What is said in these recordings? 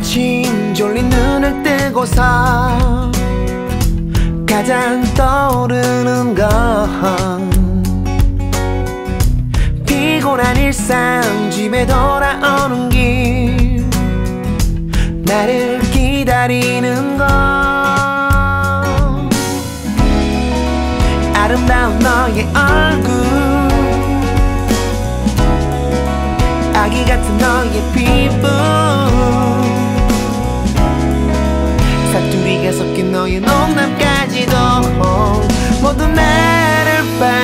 아침 졸린 눈을 뜨고서 가장 떠오르는 건 피곤한 일상 집에 돌아오는 길 나를 기다리는 건 아름다운 너의 얼굴 아기 같은 너의 피부 사투리가 섞인 너의 농담까지도 모두 나를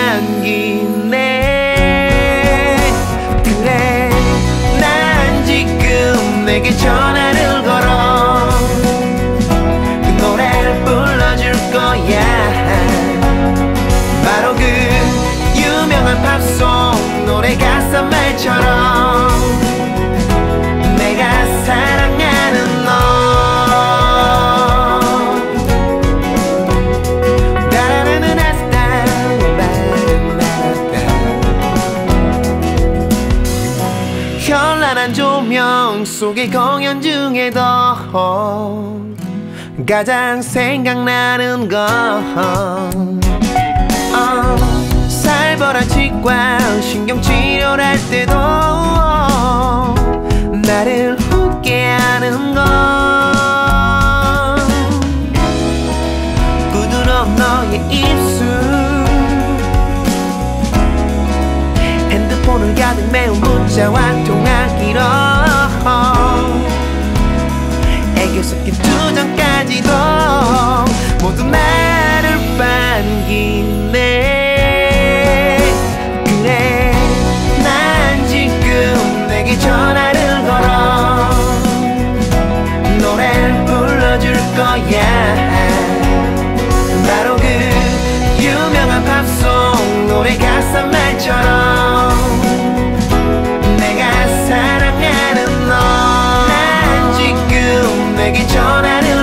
반기네. 그래 난 지금 내게 전화를 걸어 그 노래를 불러줄 거야. 바로 그 유명한 팝송 노래 가사 말처럼 내가 사랑하는 너. 현란한 조명 속의 공연 중에도 가장 생각나는 건 살벌한 치과 신경치료를 할 때도 나를 웃게 하는 건 부드러운 너의 입술 핸드폰을 가득 메운 문자와 통화 기록 애교 섞인 투정까지도 모두 나를 반기네. 그래 난 지금 내게 전화를 걸어 노래를 불러줄 거야. 바로 그 유명한 팝송 노래 가사 말처럼 내가 사랑하는 너. 난 지금 내게 전화를